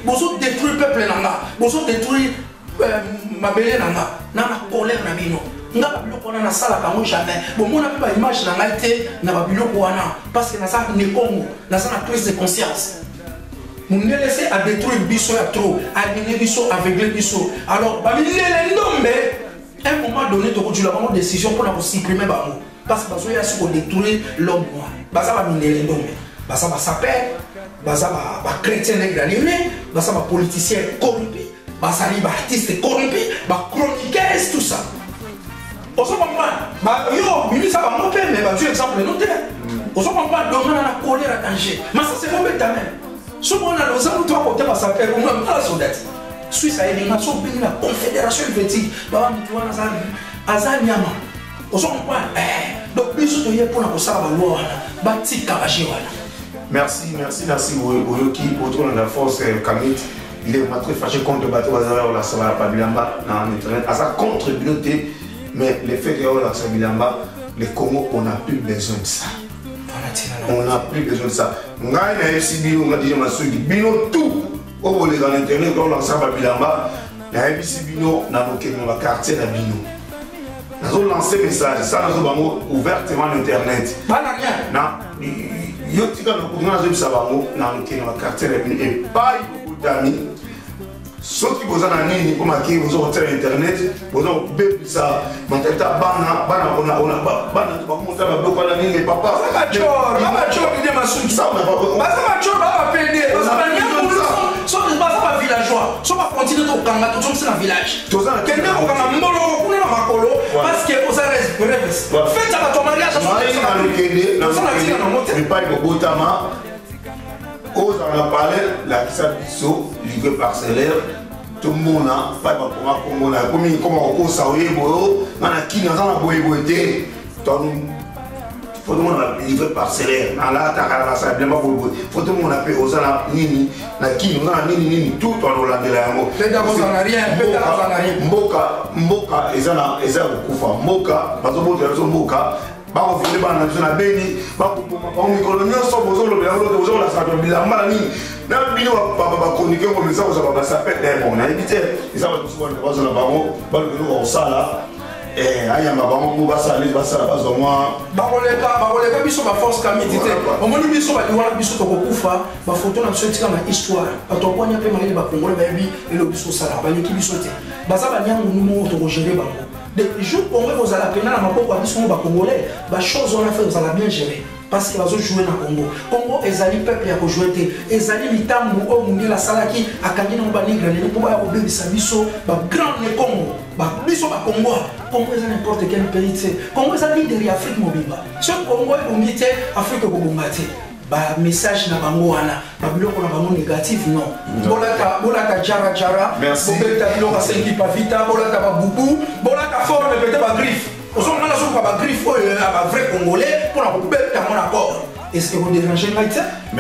détruit le peuple, vous avez détruit ma belle, vous avez colère, nga ba biloko wana nasala kango jamais bomona mpe baimage na ngai te na babiloko wana parce que naza ne Congo naza na prise de conscience mundele se a détruire biso ya trop abîmer biso aveugler biso alors bamilele ndombe un moment donné tokotula bango décision pour la supprimer bango parce que bazo ya siko détruire l'homme noir baza bamilele ndombe baza basaper baza ba chrétien négranimé baza ba politicien corrompu baza ba artiste corrompu ba chroniqueurs tout ça. On se comprend. Yo, ministre va monter, mais tu exemple non. On se comprend. Donc on a la colère à danger. Mais ça c'est mauvais quand même. Ce qu'on a nos amis, toi côté va s'appeler ou même pas la soldate. Suisse a été nation béni la confédération helvétique. Bah tu vois Azaniama. On se comprend. Donc biso to yé pour na ça va loi ba ti kabaji wala.
Merci Boyoki pour ton la force Kamit. Il est très fâché contre bateau Bazara la Savara Pabilamba dans internet. À sa contre-communauté. Mais le fait que la Sabilamba, le Congo, on n'a plus besoin de ça. On n'a plus besoin de ça. On a un FCB, on a dit Bino tout. Au les dans l'internet, on lance Babilamba. La FCB, on a nos quartier de Bino. Nous avons lancé un message, ça nous avons ouvertement l'internet.
Pas rien.
Non, il y a un quartier de Bino et pas beaucoup d'amis. Ceux qui vous en ont mis pour marquer vous ont sur internet, vous ont bébé ça, mentalité bana, on a monter la bloc à les papas.
Ça va chor, il dit ma soupe. Ça va pas. Ça va chor, va péder. Ça va rien. Ça va villageois. Ça va continuer au Kanga, tout ça dans village. Quelqu'un au Kanga mbolo, on est dans makolo parce que vous avez rêve. Faites ça à ton mariage.
Mais pas de Botama. Aux en a parlé, la Kisabiso, livré parcellaire, tout le monde a pas comme on a commis comme on ça oui boyo, on a qui dans la boyauté, tout le monde a livré parcellaire, là t'as ça bien pas boyo, tout le monde a fait aux ala nini, na qui nous a nini tout en Hollande là mo.
Peut-être vous en a rien, peut-être vous en a rien.
Mboka ezana kufa, Mboka, bazo bote bazo Mboka. Bah on finit par la béni, bah on colonie ensemble aux autres, aux autres la stratégie bizarrement ni. N'a bino pas chroniquer comme ça, on va s'appeler on a évité. Et ça va tout souvent le bas de la baron, bah le nous ça là. Et aya ma baron pour ça aller bas la base au moins. Bah on les
biso ba force kamidité. On moni biso ba wala biso to kokufa, ba photo na biso tika na histoire. Atokonya pe mali ba Congo ba bi et le biso sala ba leki biso te. Ba za ba nyangu numo to gérer bango. Des jours où vous allez appeler à ma propre mission congolais, les choses on a fait, vous allez bien gérer. Parce qu'ils vont jouer dans le Congo. Congo, ils allaient peuple à jouer. Ils allaient mitamou au monde la salaki à Kandina Mbanigre, les pouvoirs à obéir sa biso, grand le Congo, biso Congo. Congo est n'importe quel pays. Congo est un leader Afrique mobile. Ce Congo est unité Afrique Bombate. Ba message na bango wana ba biloko na bango négatif non bolaka jara bobeta biloko sengi pa vita bolaka ba bubu bolaka forme peut-être ba griffe ozo ngana so ba griffe ba vrai congolais pour la bobeta mon accord est-ce que vous dérangez Maïté?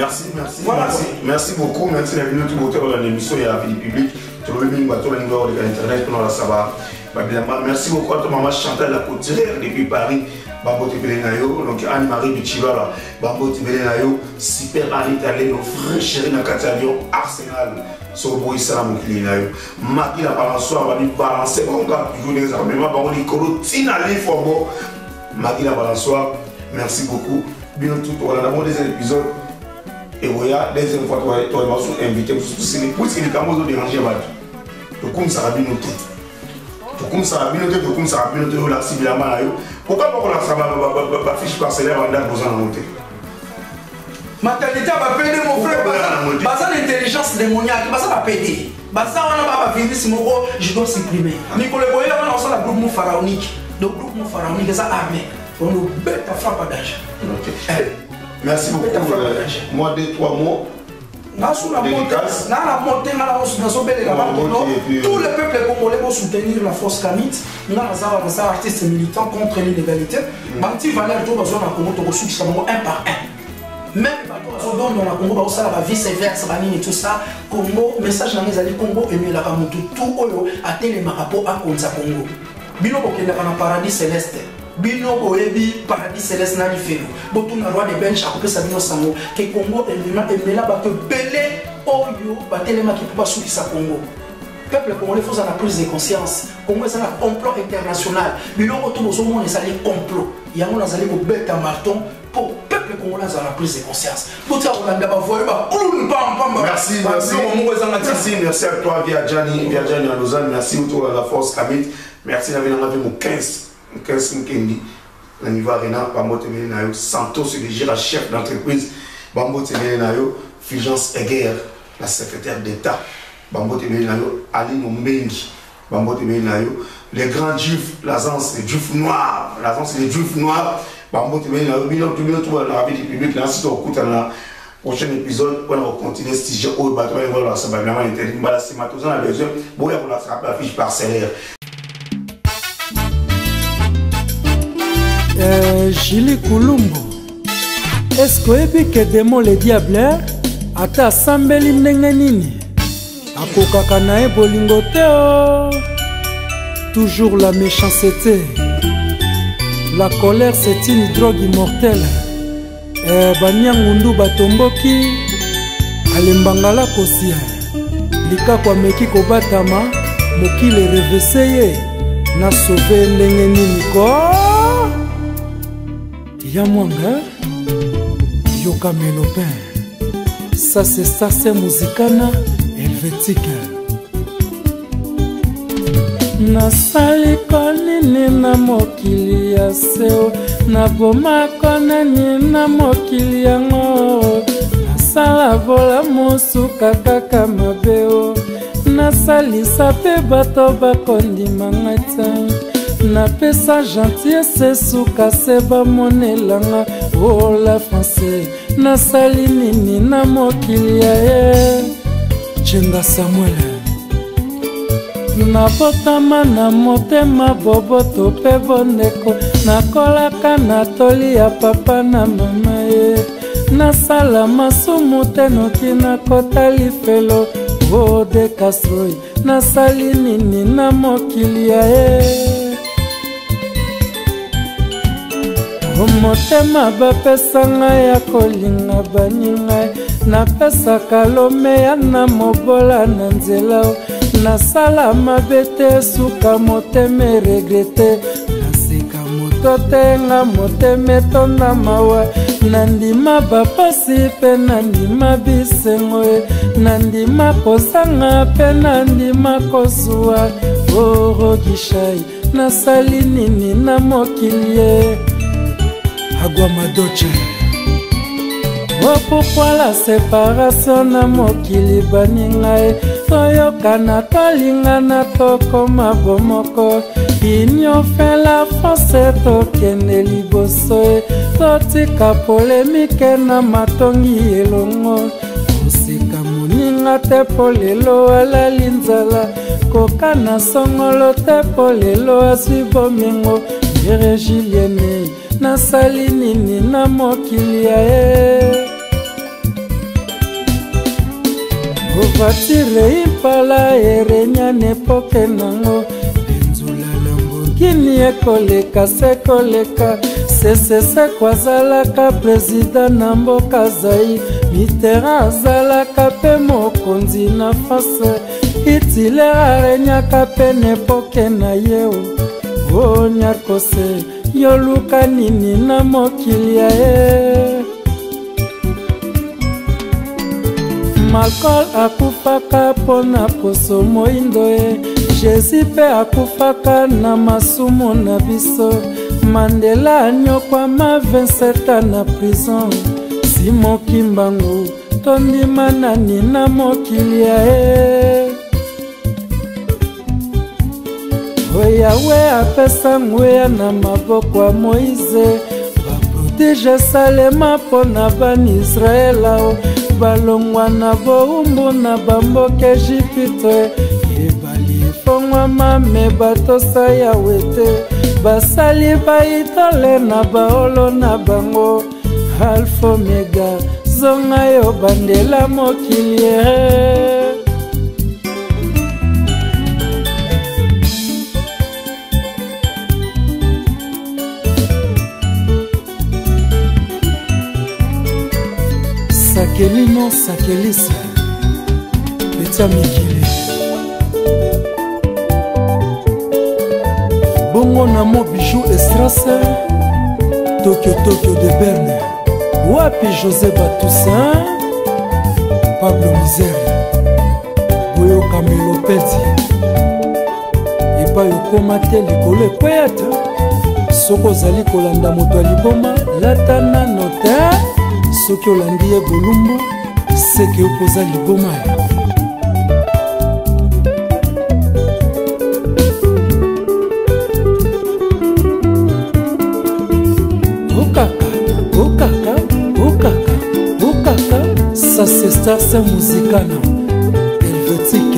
Merci beaucoup, merci la vidéo tout beauté dans l'émission et la vie publique tout le monde bateau l'ingo de internet pour la savoir merci beaucoup à toi maman Chantal la Couturière depuis Paris. Bambote Belenayo, donc Anne-Marie de Chivala, Bambote Belenayo, super Anita Leno, frère chéri dans Avion, Arsenal, Sobo Islam Kilinayo, Maki la balançoire, va lui balancer, on va jouer les armements, on va lui colorer, les formos, Maki la balançoire, merci beaucoup. Bien tout, on a d'abord des épisodes, et voilà, deuxième fois, tu vas invité, pour ce qui est de déranger, donc comme ça va bien noté. Comme ça, la cible à Malayo. Pourquoi pas on a fiche parcellaire en date besoin de monter?
Maternité va péder mon frère. Basa l'intelligence démoniaque, Basa va péder. Basa on a pas venir si mon je dois supprimer. Nicolas Boyer on a le groupe pharaonique. Le groupe pharaonique est ça armé. On nous bête à frappe d'âge.
Merci beaucoup. Moi 2-3 mots.
Tout le peuple congolais vont soutenir la force Kamit. Nous avons des artistes militants contre l'illégalité. Banti valeur tout besoin de Congo qui sont un par un. Même dans la Congo, ça va vice-versa, et tout ça. Congo, message dans les alliés Congo et la Kamutu, tout oyo a télé marapo à Konza Congo. Bino Bokenda dans paradis céleste. Bino Boebi, paradis céleste n'a fait. Botou na roi de Bench a coupé sa bino sango. Que Congo et là, bah que belé oyo, bah télé qui peut pas souffrir sa Congo. peuple congolais faut avoir prise de conscience. Congo c'est un complot international. Biloko tout le monde est allé complot. Il y a un allé au bête à marton pour le peuple congolais avoir la prise de conscience. Merci,
merci à toi via Gianni à Lausanne, merci autour de la force Kamit, merci d'avoir mon 15 Nkendi, au niveau Arena, Bambo Temenayo, Santos, le chef d'entreprise, Bambo Temenayo, Fulgence Eger, la secrétaire d'État, Bambo Temenayo, Aline Ombengi, Bambo Temenayo, les grands juifs, l'agence des juifs noirs, Bambo Temenayo, tout la rapide du public, là, si on écoute dans le prochain épisode, on va continuer ce sujet au bâtiment, on va ça va vraiment interdit, mais là, c'est ma besoin, bon, on va se rappeler la fiche parcellaire.
Julie Koulumbo, est-ce que que démon le diable ata sambeli ndenge nini akokaka na ye bolingo te toujours la méchanceté, la colère c'est une drogue immortelle. Banyangundu batomboki alembangala kosia likako ameki kobatama mokili revese ye na sauve ndenge nini ko ya mwanga yoka melopin. Ça c'est Musicana helvétique. Nasali konini na mokili ya seo, naboma konani na mokili yango, nasala vola musuka kaka mabeo, nasalisa pe bato bakondimanga te, napesa gentillesse suka se bamonelanga. Oh la français, nasali nini na mokili ya ye Chenga Samuel. Nabotama na motema boboto pe bondeko, nakolaka na toli ya papa na mama ye, nasala masumu te noki nakota lifelo. Oh de Castroi, nasali nini na mokili ya ye motema bapesanga ya kolinga baninga, napesaka lomeya na mobola na nzela, nasala mabe te suka motema regrete, naseka moto te nga motema etonda mawa, nandima bapasi pe nandima bisengo, nandima kosanga pe nandima kozuwa. Orogishai, nasali nini na mokili ye Agua Madoche. Oh pourquoi la séparation na mokili baninga toyokana tolingana tokoma bomoko, union fait la force tokende liboso, totika polémique na matongi elongo, osika moninga te polelo ala linzala, kokana songolo te polelo aswi bomingo. Mere Julienne, nasali nini na mokili ya ye ovatire impala erenya nepoke nango, benzula Lamborghini ekoleka sekoleka, sesese kwazalaka prezida na mboka zai, Mitterrand azalaka pe mokonzi na France, Hitler arenyaka pe nepoke na yeo. Oh nyakose yoluka nini na mokili ya ye Malcolm akufaka pona poso moindo ye, Jésus pe akufaka na masumu na biso, Mandela anyokwama 27 na prison, Simon Kimbangu tondima nani na mokili ya ye Yawe apesa ngweya na maboko ya Moïse, baprotege Salema pona bani Israela, balongwa na boumbu na bamboka Ejipito, ebali efongwama me batosa Yawe te, basali baitole na baolo na bango, Alpha Omega zonga yo bandela mokili ye. Sakelino Sakelisa Petia Mikili bongo na mo bijou estrase Tokyo de Berne wapi José Batoussaint Pablo Misère boyoka melopedi epai okoma te likolo ekweya te soki ozali kolanda moto ya liboma lata nano te soki olandi ye bolumbu seke okoza liboma ya ça c'est Star Musicana Helvétique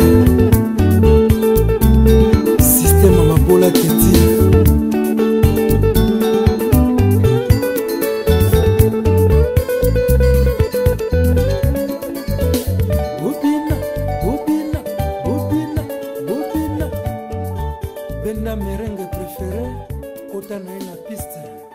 Système Amabola Teti Bobina Benda merengue préféré Kota na piste